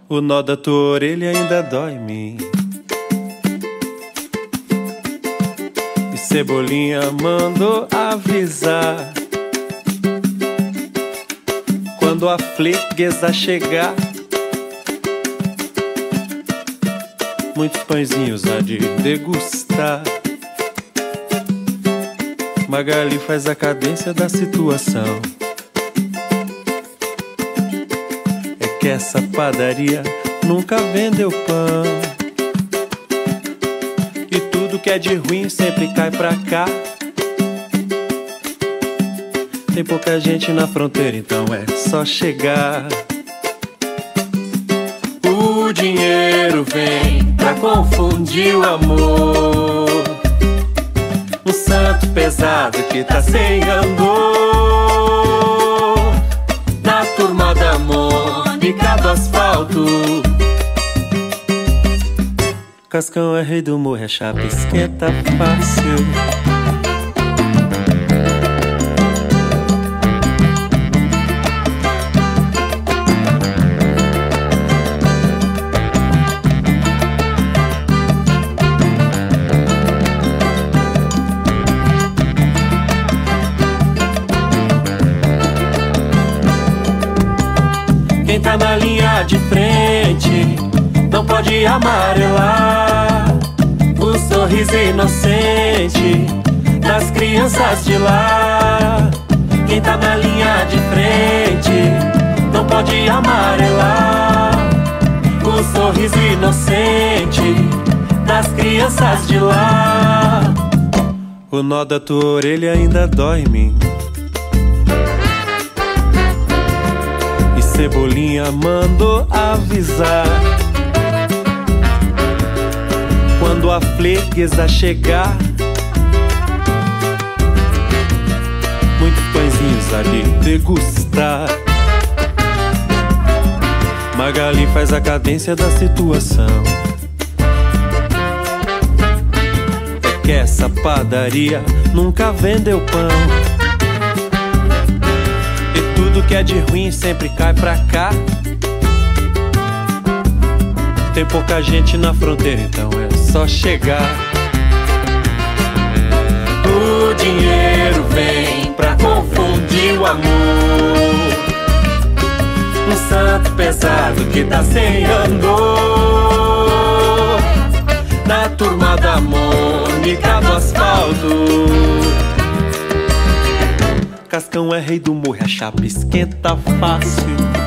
O nó da tua orelha ainda dói em mim. E Cebolinha mandou avisar: quando a freguesa chegar, muitos pãezinhos há de degustar. Magali faz a cadência da situação. É que essa padaria nunca vendeu pão, e tudo que é de ruim sempre cai pra cá. Tem pouca gente na fronteira, então é só chegar. O dinheiro vem pra confundir o amor. Um santo pesado que tá sem andor. Na turma da Mônica do asfalto, Cascão é rei do morro, a chapa esquenta fácil. Quem tá na linha de frente não pode amarelar o sorriso inocente das crianças de lá. Quem tá na linha de frente não pode amarelar o sorriso inocente das crianças de lá. O nó da tua orelha ainda dói em mim. Cebolinha mandou avisar: quando a freguesa chegar, muitos pãezinhos ali degustar. Magali faz a cadência da situação. É que essa padaria nunca vendeu pão, tudo que é de ruim sempre cai pra cá. Tem pouca gente na fronteira, então é só chegar. O dinheiro vem pra confundir o amor. Um santo pesado que tá sem andor. Na turma da Mônica do asfalto, Cascão é rei do morro, a chapa esquenta fácil.